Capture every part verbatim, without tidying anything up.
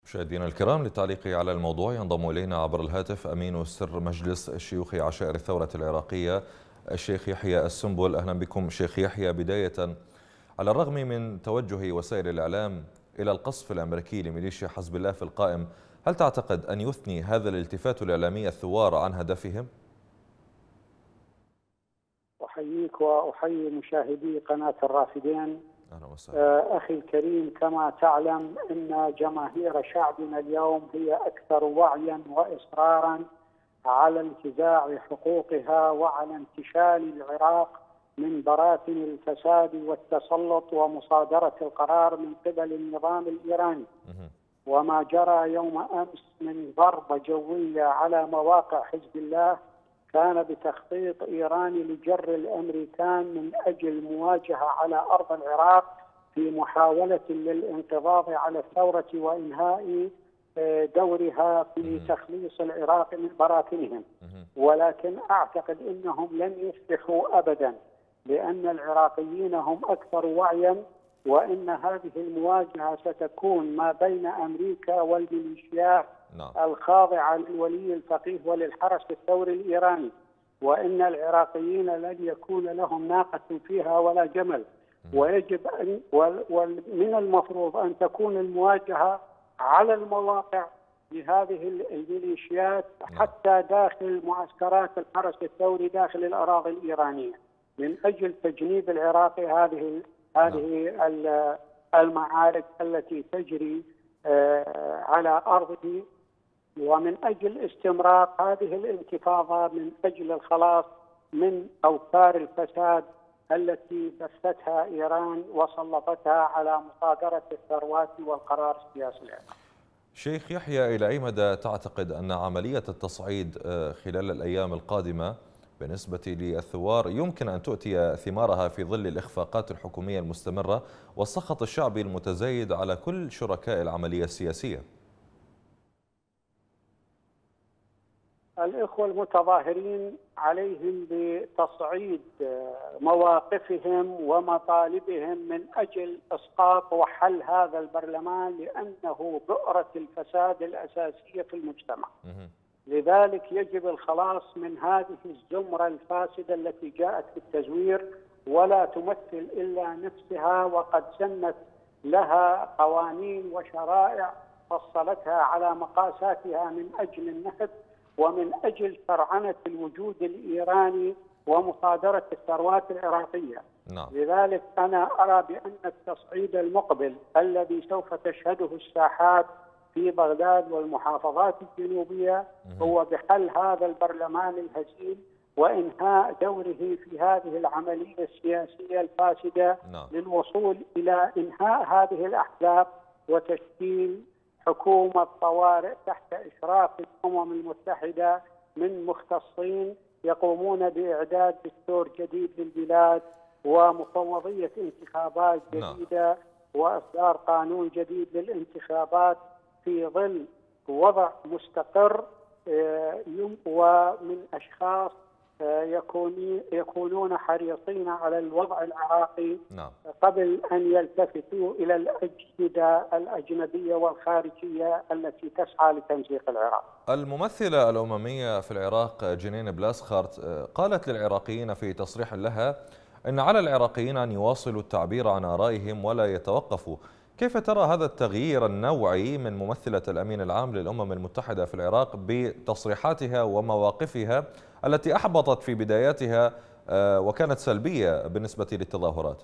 مشاهدينا الكرام، للتعليق على الموضوع ينضم إلينا عبر الهاتف أمين سر مجلس شيوخ عشائر الثورة العراقية الشيخ يحيى السنبل. أهلا بكم شيخ يحيى. بداية، على الرغم من توجه وسائل الإعلام إلى القصف الأمريكي لميليشيا حزب الله في القائم، هل تعتقد أن يثني هذا الالتفات الإعلامي الثوار عن هدفهم؟ أحييك وأحيي مشاهدي قناة الرافدين. أهلا وسهلا. أخي الكريم، كما تعلم أن جماهير شعبنا اليوم هي أكثر وعيا وإصرارا على انتزاع حقوقها وعلى انتشال العراق من براثن الفساد والتسلط ومصادرة القرار من قبل النظام الإيراني. وما جرى يوم أمس من ضربة جوية على مواقع حزب الله كان بتخطيط إيراني لجر الأمريكان من أجل مواجهة على أرض العراق في محاولة للانقضاض على الثورة وإنهاء دورها في تخليص العراق من براثنهم. ولكن أعتقد أنهم لن يفلحوا أبدا، لأن العراقيين هم أكثر وعيا، وإن هذه المواجهة ستكون ما بين أمريكا والميليشيات نعم. الخاضعة للولي الفقيه وللحرس الثوري الإيراني، وإن العراقيين لن يكون لهم ناقة فيها ولا جمل. ويجب أن ومن المفروض أن تكون المواجهة على المواقع لهذه الميليشيات حتى داخل معسكرات الحرس الثوري داخل الأراضي الإيرانية، من أجل تجنيب العراق هذه هذه المعارك التي تجري على أرضه، ومن أجل استمرار هذه الانتفاضة من أجل الخلاص من أوتار الفساد التي بثتها إيران وسلطتها على مصادرة الثروات والقرار السياسي العراقي. شيخ يحيى، إلى أي مدى تعتقد أن عملية التصعيد خلال الأيام القادمة بالنسبة للثوار يمكن أن تؤتي ثمارها في ظل الإخفاقات الحكومية المستمرة والسخط الشعبي المتزايد على كل شركاء العملية السياسية؟ الإخوة المتظاهرين عليهم بتصعيد مواقفهم ومطالبهم من أجل إسقاط وحل هذا البرلمان، لأنه بؤرة الفساد الأساسية في المجتمع. لذلك يجب الخلاص من هذه الزمرة الفاسدة التي جاءت في التزوير ولا تمثل إلا نفسها، وقد سنت لها قوانين وشرائع فصلتها على مقاساتها من أجل النهب ومن أجل شرعنة الوجود الإيراني ومصادرة الثروات العراقية. نعم. لذلك أنا أرى بأن التصعيد المقبل الذي سوف تشهده الساحات في بغداد والمحافظات الجنوبية هو بحل هذا البرلمان الهزيل وإنهاء دوره في هذه العملية السياسية الفاسدة. نعم. للوصول إلى إنهاء هذه الأحزاب وتشكيل حكومة طوارئ تحت إشراف الأمم المتحدة من مختصين يقومون بإعداد دستور جديد للبلاد ومفوضية انتخابات جديدة. نعم. وإصدار قانون جديد للانتخابات في ظل وضع مستقر ومن أشخاص يكونون حريصين على الوضع العراقي. نعم. قبل أن يلتفتوا إلى الأجهزة الأجنبية والخارجية التي تسعى لتمزيق العراق. الممثلة الأممية في العراق جنين بلاسخارت قالت للعراقيين في تصريح لها أن على العراقيين أن يواصلوا التعبير عن آرائهم ولا يتوقفوا. كيف ترى هذا التغيير النوعي من ممثلة الأمين العام للأمم المتحدة في العراق بتصريحاتها ومواقفها التي أحبطت في بداياتها وكانت سلبية بالنسبة للتظاهرات؟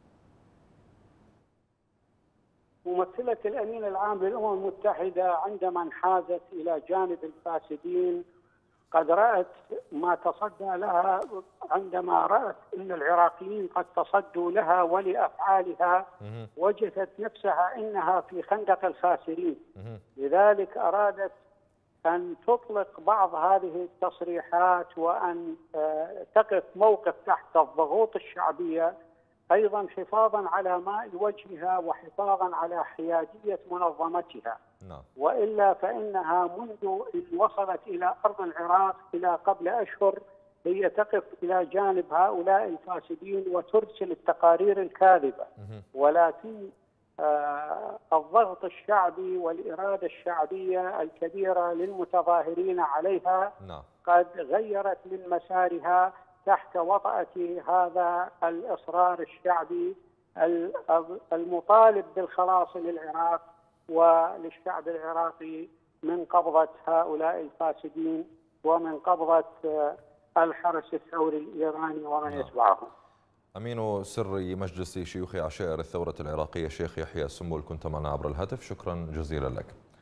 ممثلة الأمين العام للأمم المتحدة عندما انحازت إلى جانب الفاسدين قد رأت ما تصدى لها، عندما رأت أن العراقيين قد تصدوا لها ولأفعالها وجدت نفسها أنها في خندق الخاسرين. لذلك أرادت أن تطلق بعض هذه التصريحات وأن تقف موقف تحت الضغوط الشعبية، أيضا حفاظا على ماء وجهها وحفاظا على حيادية منظمتها. نعم. وإلا فإنها منذ أن وصلت إلى أرض العراق إلى قبل أشهر هي تقف إلى جانب هؤلاء الفاسدين وترسل التقارير الكاذبة. ولكن الضغط الشعبي والإرادة الشعبية الكبيرة للمتظاهرين عليها نعم. قد غيرت من مسارها تحت وطأة هذا الإصرار الشعبي المطالب بالخلاص للعراق وللشعب العراقي من قبضة هؤلاء الفاسدين ومن قبضة الحرس الثوري الإيراني ومن نعم. يتبعهم. أمين سري مجلس شيوخ عشائر الثورة العراقية الشيخ يحيى السنبل، كنت معنا عبر الهاتف، شكرا جزيلا لك.